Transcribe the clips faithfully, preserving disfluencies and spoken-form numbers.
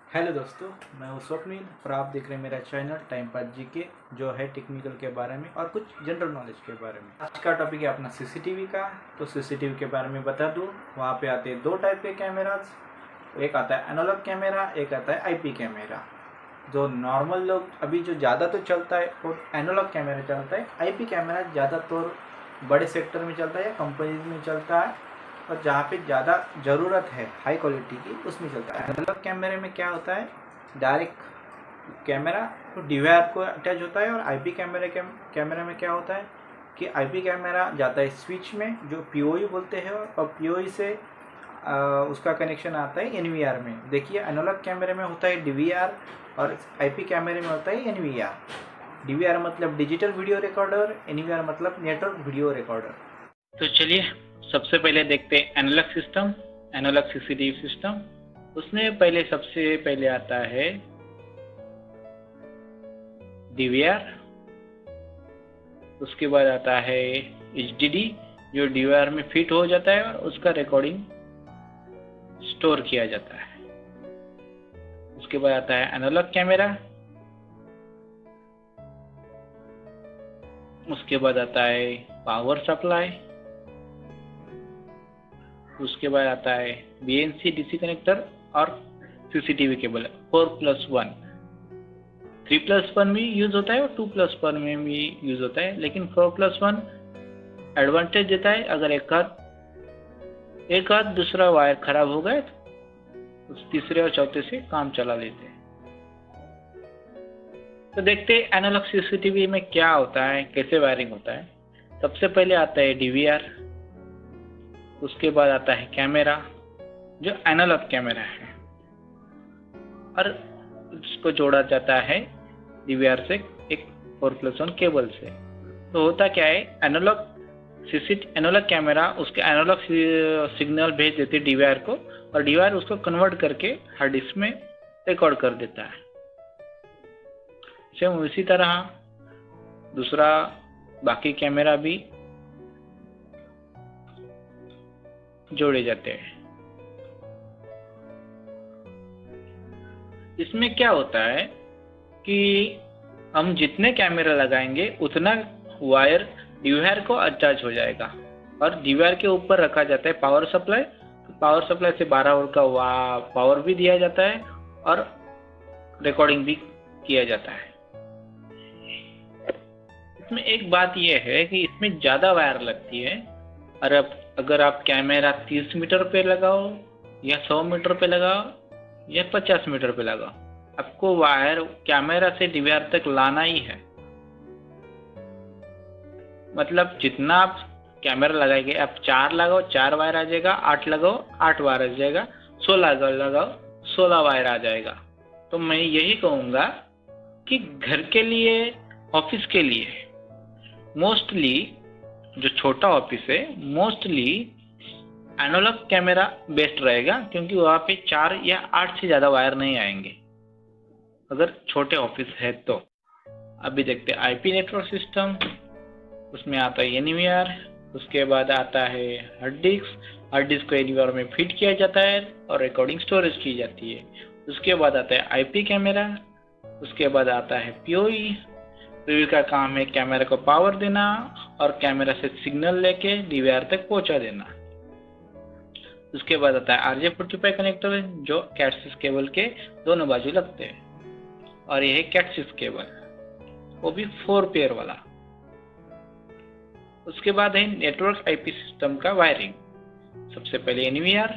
Hello दोस्तों, मैं हूं स्वप्निल और आप देख रहे हैं मेरा चैनल टाइम पास जीके, जो है टेक्निकल के बारे में और कुछ जनरल नॉलेज के बारे में। आज का टॉपिक है अपना सीसीटीवी का। तो सीसीटीवी के बारे में बता दूं, वहाँ पे आते हैं दो टाइप के कैमराज। एक आता है एनालॉग कैमरा, एक आता है आईपी कैमरा। जो नॉर्मल लोग अभी जो ज़्यादा तो चलता है वो एनालॉग कैमरा चलता है। आईपी कैमरा ज़्यादातर बड़े सेक्टर में चलता है या कंपनीज में चलता है, और जहाँ पे ज़्यादा ज़रूरत है हाई क्वालिटी की उसमें चलता है। एनालॉग कैमरे में क्या होता है, डायरेक्ट कैमरा तो डीवीआर को अटैच होता है। और आईपी कैमरे के कैमरे में क्या होता है कि आईपी कैमरा जाता है स्विच में, जो पीओई बोलते हैं, और पीओई से आ, उसका कनेक्शन आता है एनवीआर में। देखिए, एनालॉग कैमरे में होता है डीवीआर और आईपी कैमरे में होता है एनवीआर। डीवीआर मतलब डिजिटल वीडियो रिकॉर्डर, एनवीआर मतलब नेटवर्क वीडियो रिकॉर्डर। तो चलिए सबसे पहले देखते हैं analogue system, analogue CCTV system. उसमें पहले सबसे पहले आता है डीवीआर, उसके बाद आता है एचडीडी जो डीवीआर में फिट हो जाता है और उसका रिकॉर्डिंग स्टोर किया जाता है। उसके बाद आता है एनालॉग कैमरा, उसके बाद आता है पावर सप्लाई, उसके बाद आता है बीएनसी डीसी कनेक्टर और CCTV cable. Four plus one, three plus one भी यूज होता है और टू प्लस वन में भी यूज होता है, लेकिन फोर प्लस वन एडवांटेज देता है। अगर एक हाथ एक हाथ दूसरा वायर खराब हो गए तो उस तीसरे और चौथे से काम चला लेते हैं। तो देखते हैं एनालॉग सीसीटीवी में क्या होता है, कैसे वायरिंग होता है। सबसे पहले आता है डीवीआर, उसके बाद आता है कैमरा जो एनालॉग कैमरा है, और उसको जोड़ा जाता है डीवीआर से एक फोर प्लस वन केबल से। तो होता क्या है, एनालॉग सीसी एनालॉग कैमरा उसके एनालॉग सिग्नल भेज देते डीवीआर को, और डीवीआर उसको कन्वर्ट करके हार्ड डिस्क में रिकॉर्ड कर देता है। सेम उसी तरह दूसरा बाकी कैमरा भी जोड़े जाते हैं। इसमें क्या होता है कि हम जितने कैमरा लगाएंगे उतना वायर डीवीआर को अटैच हो जाएगा, और डीवीआर के ऊपर रखा जाता है पावर सप्लाई। तो पावर सप्लाई से बारह वोल्ट का पावर भी दिया जाता है और रिकॉर्डिंग भी किया जाता है। इसमें एक बात यह है कि इसमें ज़्यादा वायर लगती है, और अब अगर आप कैमरा तीस मीटर पे लगाओ या सौ मीटर पे लगाओ या पचास मीटर पे लगाओ, आपको वायर कैमरा से डीवीआर तक लाना ही है। मतलब जितना आप कैमरा लगाएंगे, आप चार लगाओ चार वायर आ जाएगा, आठ लगाओ आठ वायर आ जाएगा, सोलह लगाओ सोलह वायर आ जाएगा। तो मैं यही कहूँगा कि घर के लिए, ऑफिस के लिए मोस्टली जो छोटा ऑफिस है, मोस्टली एनालॉग कैमरा बेस्ट रहेगा, क्योंकि वहाँ पे चार या आठ से ज़्यादा वायर नहीं आएंगे अगर छोटे ऑफिस है तो। अभी देखते हैं आईपी नेटवर्क सिस्टम। उसमें आता है एनवीआर, उसके बाद आता है हार्ड डिस्क। हार्ड डिस्क को एनवीआर में फिट किया जाता है और रिकॉर्डिंग स्टोरेज की जाती है। उसके बाद आता है आईपी कैमरा, उसके बाद आता है पीओई। पीओई का काम है कैमरा को पावर देना और कैमरा से सिग्नल लेके डीवीआर तक पहुंचा देना। उसके बाद आता है आरजे फोर्टी फाइव कनेक्टर, जो कैटसिस केबल के दोनों बाजू लगते हैं, और यह है कैटसिस केबल, वो भी फोर पेयर वाला। उसके बाद है नेटवर्क आईपी सिस्टम का वायरिंग। सबसे पहले एनवीआर,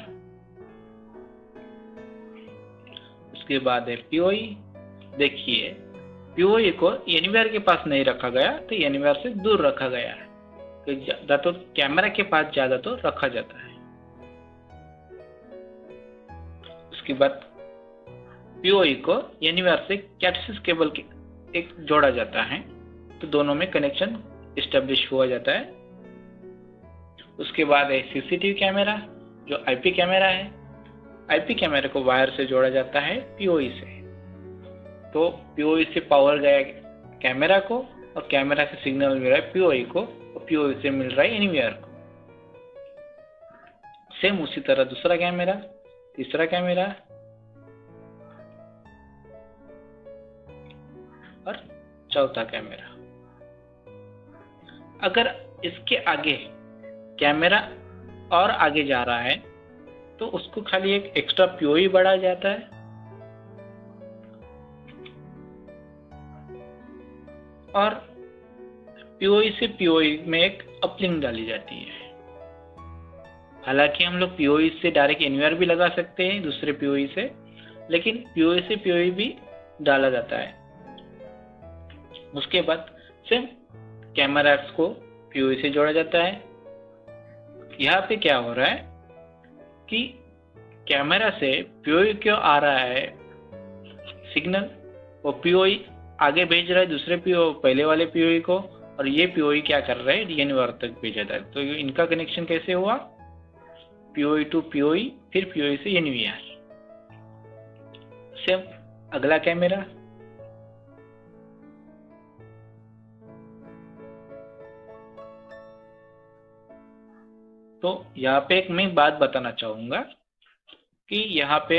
उसके बाद है पीओई। देखिए, पीओई को एनवीआर के पास नहीं रखा गया, तो एनवीआर से दूर रखा गया है, तो ज्यादा तो कैमरा के पास ज्यादा तो रखा जाता है। उसके बाद पीओई को एनवीआर से कैटसिस केबल के एक जोड़ा जाता है, तो दोनों में कनेक्शन एस्टेब्लिश हुआ जाता है। उसके बाद है सीसीटीवी कैमरा, जो आईपी कैमरा है। आईपी कैमरा को वायर से जोड़ा जाता है पीओई से, तो पीओई से पावर गया कैमरा को, और कैमरा से सिग्नल मिल रहा है पीओई को, और पीओई से मिल रहा है एनवीआर को। सेम उसी तरह दूसरा कैमरा, तीसरा कैमरा, और चौथा कैमरा। अगर इसके आगे कैमरा और आगे जा रहा है तो उसको खाली एक एक्स्ट्रा पीओई बढ़ाया जाता है और पीओई से पीओई में एक अपलिंक डाली जाती है। हालांकि हम लोग पीओई से डायरेक्ट एनवीआर भी लगा सकते हैं दूसरे पीओई से, लेकिन पीओई से पीओई भी डाला जाता है। उसके बाद सिर्फ कैमरास को पीओई से जोड़ा जाता है। यहाँ पे क्या हो रहा है कि कैमरा से पीओई क्यों आ रहा है सिग्नल, वो पीओई आगे भेज रहा है दूसरे पीओ पहले वाले पीओई को, और ये पीओई क्या कर रहा है एनवीआर तक भेजा था। तो इनका कनेक्शन कैसे हुआ, पीओई टू पीओई, फिर पीओई से एनवीआर। सेम अगला कैमरा, तो यहाँ पे एक मैं बात बताना चाहूंगा कि यहाँ पे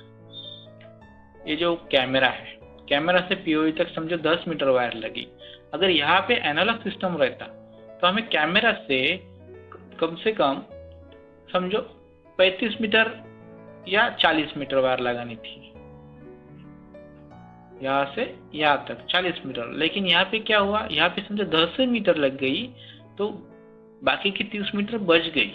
ये जो कैमरा है, कैमरा से पीओई तक समझो दस मीटर वायर लगी। अगर यहाँ पे एनालॉग सिस्टम रहता तो हमें कैमरा से कम से कम समझो पैंतीस मीटर या चालीस मीटर वायर लगानी थी, यहाँ से यहाँ तक चालीस मीटर। लेकिन यहाँ पे क्या हुआ, यहाँ पे समझो दस मीटर लग गई तो बाकी की तीस मीटर बच गई।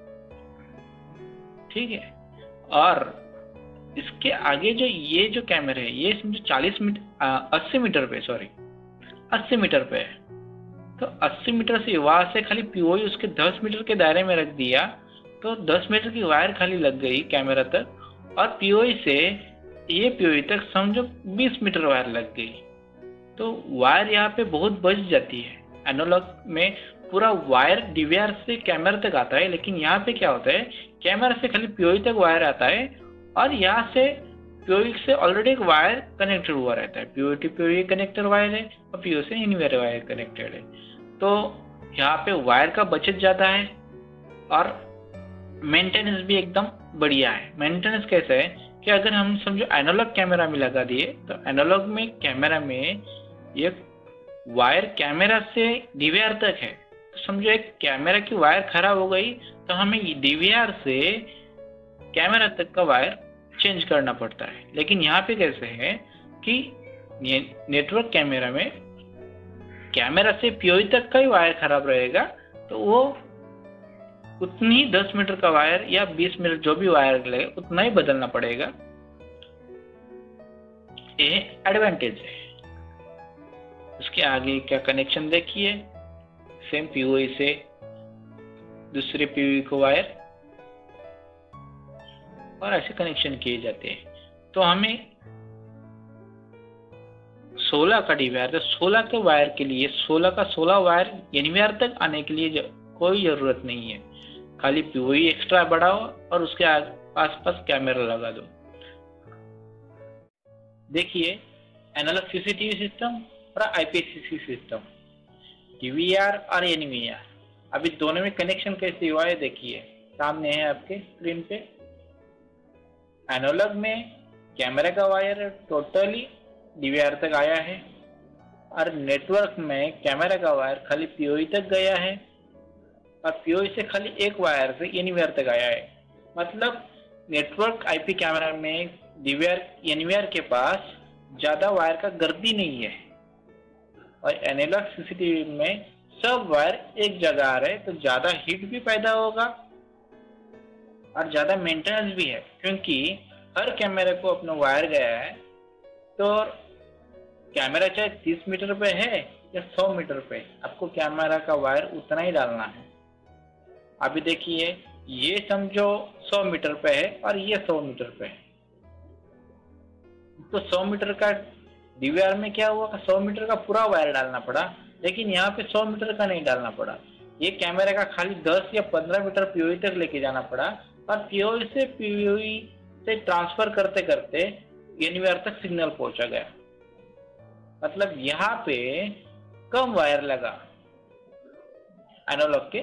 ठीक है, और इसके आगे जो ये जो कैमरा है ये समझो चालीस मीटर अस्सी मीटर पे सॉरी अस्सी मीटर पे है। तो अस्सी मीटर से वहां से खाली पीओई उसके दस मीटर के दायरे में रख दिया तो दस मीटर की वायर खाली लग गई कैमरा तक, और पीओई से ये पीओई तक समझो बीस मीटर वायर लग गई। तो वायर यहाँ पे बहुत बच जाती है। एनालॉग में पूरा वायर डीवीआर से कैमरा तक आता है, लेकिन यहाँ पे क्या होता है कैमरा से खाली पीओई तक वायर आता है और यहाँ से पीओई से ऑलरेडी एक वायर कनेक्टेड हुआ रहता है। POE to POE connector wire है और पीओई से एनवीआर वायर कनेक्टेड है। तो यहाँ पे वायर का बचत ज़्यादा है और मेंटेनेंस भी एकदम बढ़िया है। मेंटेनेंस कैसे है कि अगर हम समझो एनालॉग कैमरा में लगा दिए तो एनालॉग में कैमरा में ये वायर कैमरा से डीवीआर तक है, तो समझो एक कैमरा की वायर खराब हो गई तो हमें डीवीआर से कैमरा तक का वायर चेंज करना पड़ता है। लेकिन यहाँ पे कैसे है कि नेटवर्क कैमरा में कैमरा से पीओई तक का ही वायर खराब रहेगा तो वो उतनी ही दस मीटर का वायर या बीस मीटर जो भी वायर लगे उतना ही बदलना पड़ेगा। ये एडवांटेज है। उसके आगे क्या कनेक्शन देखिए, सेम पीओई से दूसरे पीओई को वायर और ऐसे कनेक्शन किए जाते हैं। तो हमें सोलह का डीवीआर तो सोलह के वायर के लिए सोलह का सोलह वायर एनवीआर तक आने के लिए कोई जरूरत नहीं है। खाली पीओई एक्स्ट्रा बढ़ाओ और उसके आसपास कैमरा लगा दो। देखिए एनालॉग सीसीटीवी सिस्टम और आईपीसीसी सिस्टम, डीवीआर और एनवीआर, अभी दोनों में कनेक्शन कैसे हुआ है देखिए, सामने है आपके स्क्रीन पे। एनालॉग में कैमरा का वायर टोटली डीवीआर तक आया है और नेटवर्क में कैमरा का वायर खाली पीओई तक गया है और पीओई से खाली एक वायर से एनवीआर तक आया है। मतलब नेटवर्क आईपी कैमरा में डीवीआर एनवीआर के पास ज्यादा वायर का गर्दी नहीं है और एनालॉग सीसीटीवी में सब वायर एक जगह आ रहे तो ज्यादा हीट भी पैदा होगा और ज्यादा मेंटेनेंस भी है, क्योंकि हर कैमरे को अपना वायर गया है। तो कैमरा चाहे तीस मीटर पे है या सौ मीटर पे, आपको कैमरा का वायर उतना ही डालना है। अभी देखिए ये समझो सौ मीटर पे है और ये सौ मीटर पे है, तो सौ मीटर का डीवीआर में क्या हुआ, सौ मीटर का पूरा वायर डालना पड़ा, लेकिन यहाँ पे सौ मीटर का नहीं डालना पड़ा। ये कैमरे का खाली दस या पंद्रह मीटर पीओई तक लेके जाना पड़ा और पीओई से पीओई से ट्रांसफर करते करते एनवीआर तक सिग्नल पहुंचा गया। मतलब यहाँ पे कम वायर लगा एनालॉग के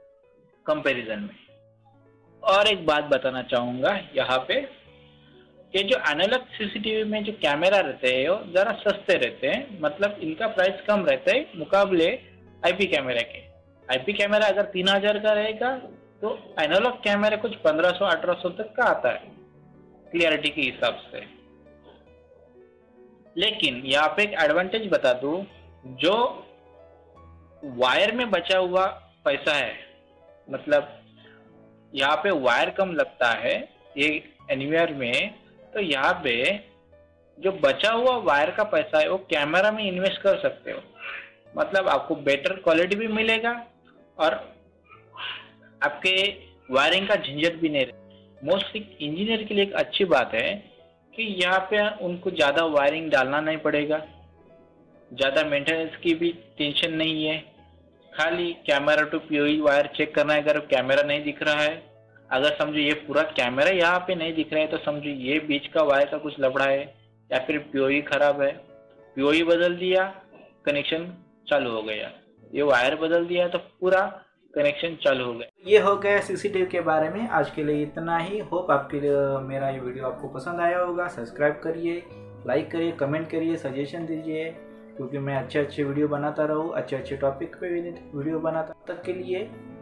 कंपैरिजन में। और एक बात बताना चाहूंगा यहाँ पे ये जो एनालॉग सीसीटीवी में जो कैमरा रहते हैं वो ज़रा सस्ते रहते हैं, मतलब इनका प्राइस कम रहता है मुकाबले आईपी कैमरा के। आईपी कैमरा अगर तीन हजार का रहेगा तो एनालॉग कैमरा कुछ पंद्रह सौ अठारह सौ तक का आता है क्लियरिटी के हिसाब से। लेकिन यहाँ पे एक एडवांटेज बता दूं, जो वायर में बचा हुआ पैसा है, मतलब यहाँ पे वायर कम लगता है ये एनीवेयर में, तो यहाँ पे जो बचा हुआ वायर का पैसा है वो कैमरा में इन्वेस्ट कर सकते हो, मतलब आपको बेटर क्वालिटी भी मिलेगा और आपके वायरिंग का झंझट भी नहीं रहेगा। मोस्टली इंजीनियर के लिए एक अच्छी बात है कि यहाँ पे उनको ज़्यादा वायरिंग डालना नहीं पड़ेगा, ज़्यादा मेंटेनेंस की भी टेंशन नहीं है। खाली camera to POE wire check करना है, अगर कैमरा नहीं दिख रहा है, अगर समझो ये पूरा कैमरा यहाँ पे नहीं दिख रहा है तो समझो ये बीच का वायर का कुछ लफड़ा है या फिर पीओई खराब है, पीओई बदल दिया कनेक्शन चालू हो गया, ये वायर बदल दिया तो पूरा कनेक्शन चालू हो गया। ये हो गया सीसीटीवी के बारे में। आज के लिए इतना ही। होप आपके लिए मेरा ये वीडियो आपको पसंद आया होगा। सब्सक्राइब करिए, लाइक करिए, कमेंट करिए, सजेशन दीजिए, क्योंकि मैं अच्छे अच्छे वीडियो बनाता रहूँ, अच्छे अच्छे टॉपिक पे वीडियो बनाता। तब तक के लिए